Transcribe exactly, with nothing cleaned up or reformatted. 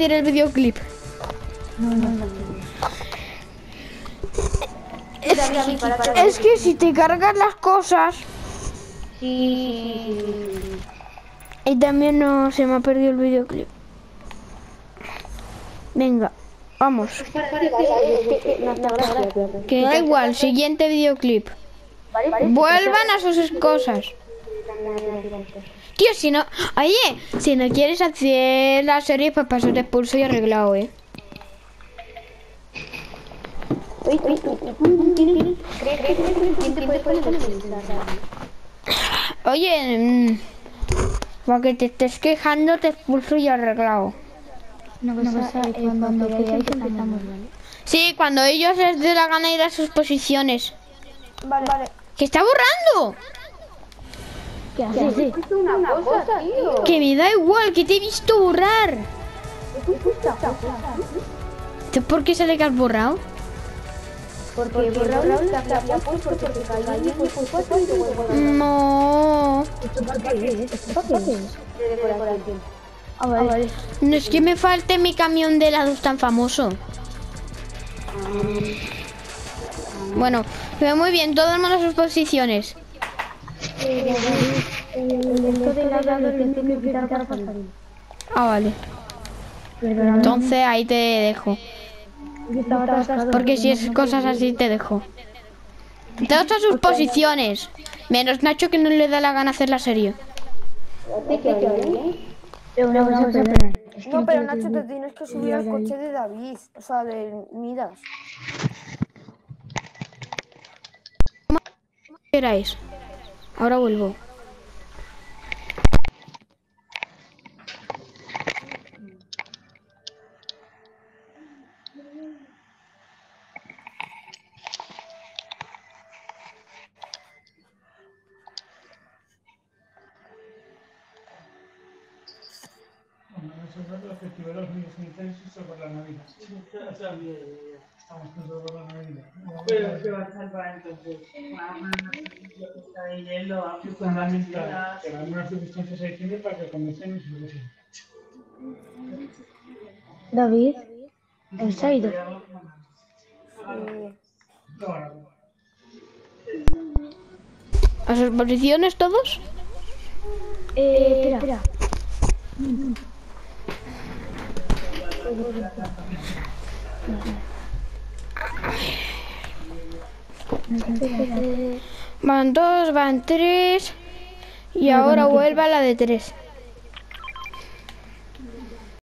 hacer el videoclip. No, no, no. Es, es que si te cargas las cosas... Sí, sí, sí, sí. Y también no se me ha perdido el videoclip. Venga, vamos. Que da igual, siguiente videoclip. Vuelvan a sus cosas. Tío, si no... Oye, si no quieres hacer la serie, pues paso de expulso y arreglado, ¿eh? Oye, mmm, porque te estés quejando, te expulso y arreglado. Una cosa, una cosa eh, cuando queráis empezamos, ¿vale? Sí, cuando ellos les dé la gana ir a sus posiciones. Vale, vale. ¿Qué está borrando? ¿Qué haces? Sí, sí. Una, una cosa, tío. Que me da igual, que te he visto borrar. ¿Por qué sale que has borrado? Porque he borrado la clave porque te caí y fue por cuatro y te vuelvo a No. ¿Esto para qué es? ¿Esto para qué es? de decoración. A ver, a ver. No es que me falte mi camión de helados tan famoso. Bueno, pero muy bien, todos vamos a sus posiciones. Esto de helado lo tengo que quitar para salir. Ah, vale. Entonces ahí te dejo. Porque si es cosas así te dejo. Todos a sus posiciones. Menos Nacho, que no le da la gana hacer la serie. No, pero Nacho, te tienes que subir al coche de David, o sea, de Midas. ¿Qué queráis? Ahora vuelvo. Nosotros los festivales muy intensos sobre la Navidad. Estamos todos la Navidad. Pero que va a estar para entonces. Está de hielo, fundamental. Que dan unas circunstancias adicionales para que comiencen y se lo usen. David, ¿él se ha ido? ¿A sus posiciones todos? Eh, espera. Van dos, van tres. Y ahora vuelve a la de tres.